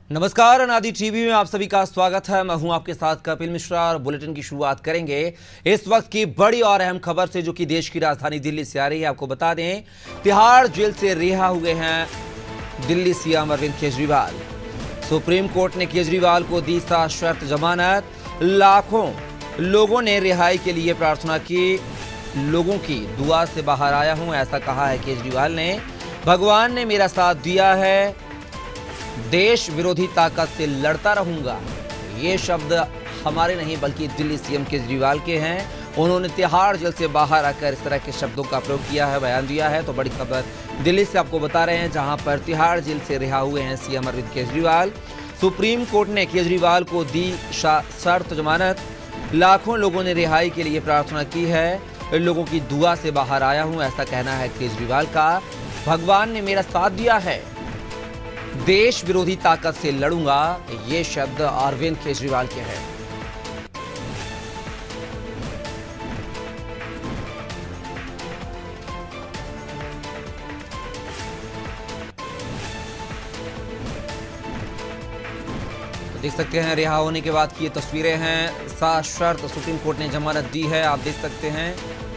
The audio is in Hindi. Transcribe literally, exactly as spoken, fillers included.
नमस्कार, अनादि टीवी में आप सभी का स्वागत है। मैं हूं आपके साथ कपिल मिश्रा और बुलेटिन की शुरुआत करेंगे इस वक्त की बड़ी और अहम खबर से, जो कि देश की राजधानी दिल्ली से आ रही है। आपको बता दें, तिहाड़ जेल से रिहा हुए हैं Delhi CM Arvind Kejriwal. Supreme Court ने केजरीवाल को दी सशर्त जमानत। लाखों लोगों ने रिहाई के लिए प्रार्थना की। लोगों की दुआ से बाहर आया हूं, ऐसा कहा है केजरीवाल ने। भगवान ने मेरा साथ दिया है, देश विरोधी ताकत से लड़ता रहूंगा। ये शब्द हमारे नहीं बल्कि दिल्ली सीएम केजरीवाल के हैं। उन्होंने तिहाड़ जेल से बाहर आकर इस तरह के शब्दों का प्रयोग किया है, बयान दिया है। तो बड़ी खबर दिल्ली से आपको बता रहे हैं, जहां पर तिहाड़ जेल से रिहा हुए हैं CM Arvind Kejriwal. Supreme Court ने केजरीवाल को दी शर्त जमानत। लाखों लोगों ने रिहाई के लिए प्रार्थना की है। लोगों की दुआ से बाहर आया हूं, ऐसा कहना है केजरीवाल का। भगवान ने मेरा साथ दिया है, देश विरोधी ताकत से लड़ूंगा। ये शब्द अरविंद केजरीवाल के हैं। तो देख सकते हैं, रिहा होने के बाद की ये तस्वीरें हैं। सशर्त सुप्रीम कोर्ट ने जमानत दी है, आप देख सकते हैं।